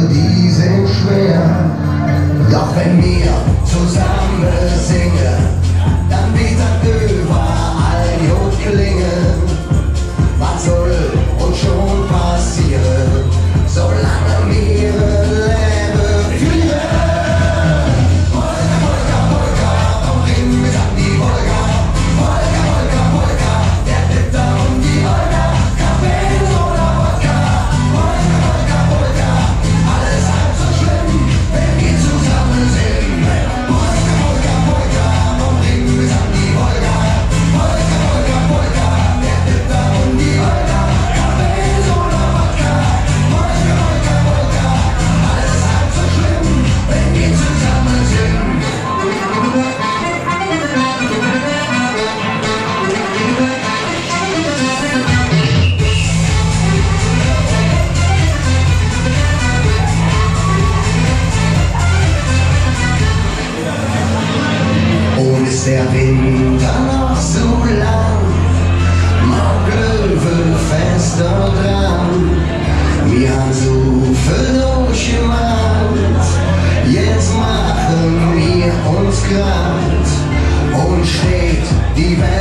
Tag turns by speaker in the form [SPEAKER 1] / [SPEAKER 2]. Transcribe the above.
[SPEAKER 1] die sind schwer. Doch wenn wir zusammen singen, dann wird das überall gut klingen. Was soll uns schon passieren, solange wir Leben führen? Polka, Polka, Polka, vom Ring bis an die Wolga. Polka, Polka, Polka, der Ritter und die Olga. Kaffee oder Wodka. Polka, Polka, Polka, alles halb so schlimm, wenn wir zusammen sind. Polka, Polka, Polka, vom Ring bis an die Wolga. Polka, Polka, Polka, der Ritter und die Olga. Kaffee oder Wodka. Polka, Polka, Polka, alles halb so schlimm, wenn wir zusammen sind. Und ist der Winter noch so lang, mag Löwe fester dran. Wir haben so viel durchgemacht, jetzt machen wir uns grad und steht die Welt